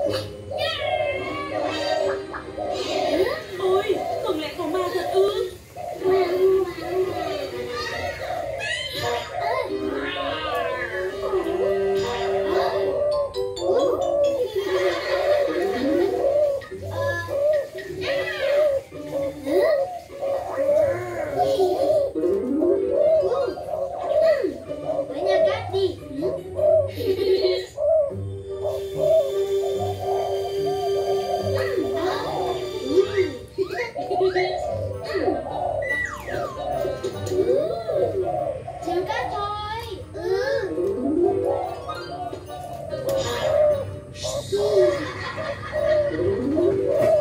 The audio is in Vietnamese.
Ôi, không lẽ có ma thật ư? Với nhà cát đi. Trêu cát thôi. Ừ.